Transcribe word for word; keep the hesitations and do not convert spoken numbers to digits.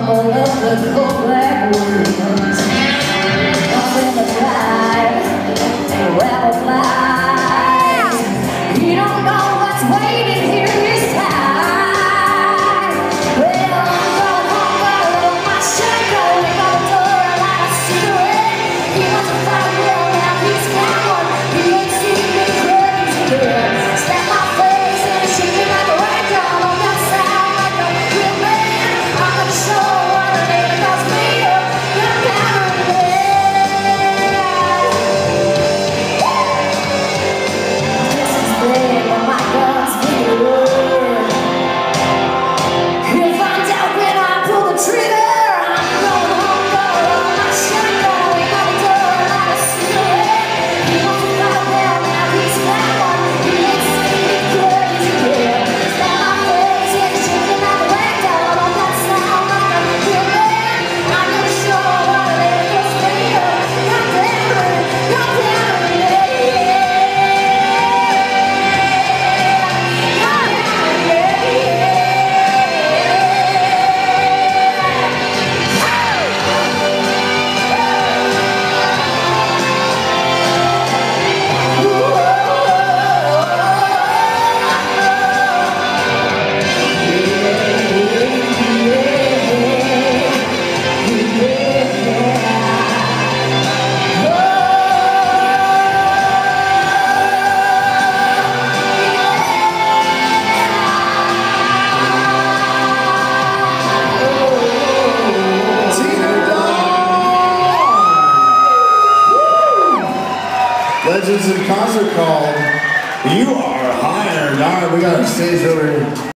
rumble of the cold black winds. Up in the sky, rebel flies. You don't know what's waiting here this time. Well, I'm going home, gonna roll my shirt, going on the door like a cigarette. He wants to find a girl, now he's got one. He ain't seen me crazy yet. Slap my face and shake me like a rag doll. On that sound like a real man. I'm gonna show what a nigga calls me up. You're down in there. This is big when my guns get red. He'll find out when I pull the trigger. I'm going home, gonna roll my shirt, going out the door like a cigarette. He wants to find a girl, now he's got one. He ain't seen me crazy yet. Slap my face and shake me like a rag doll. On that sound like a real man. I'm gonna show what a nigga calls me up. You're down in, you're down in there. Legends in Concert called You Are Hired. All right, we got a stage over here.